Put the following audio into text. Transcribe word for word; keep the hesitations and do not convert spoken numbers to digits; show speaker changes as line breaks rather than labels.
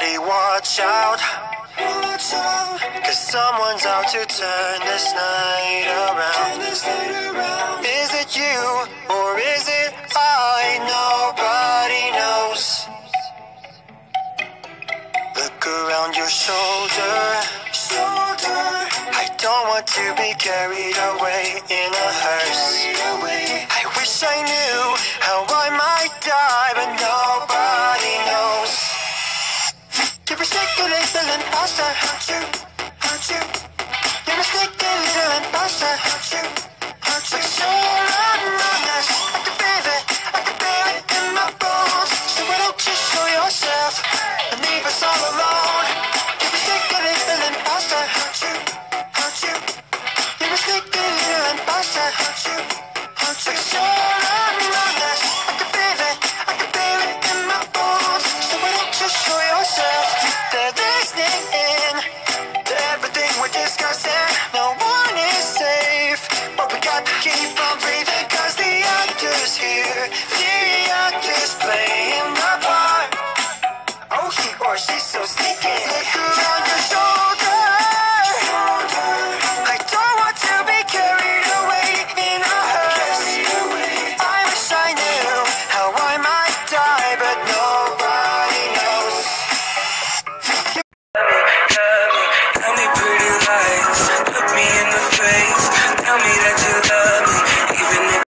say watch out, watch out, cause someone's out to turn this night around. Is it you or is it I? Nobody knows. Look around your shoulder, shoulder. I don't want to be carried away in a hearse. I wish I knew how I might die, but nobody knows. You're mistaken, little imposter. Aren't you? Aren't you? You're mistaken, little imposter. Aren't you? Aren't you? But you're among us. I can feel it. I can feel it in my bones. So why don't you show yourself and leave us all alone? You're mistaken, little imposter. Aren't you? Aren't you? You're mistaken, little imposter. Aren't you? Aren't you? But you're among us. I can feel it. I can feel it in my bones. So why don't you show yourself? They're listening in to everything we're discussing. No one is safe, but we got to keep on breathing, cause the actor's here. The actor's playing the part. Oh, he or she's so sneaky. Look around your shoulder. I don't want to be carried away in a hearse. I wish I knew how I might die, but no.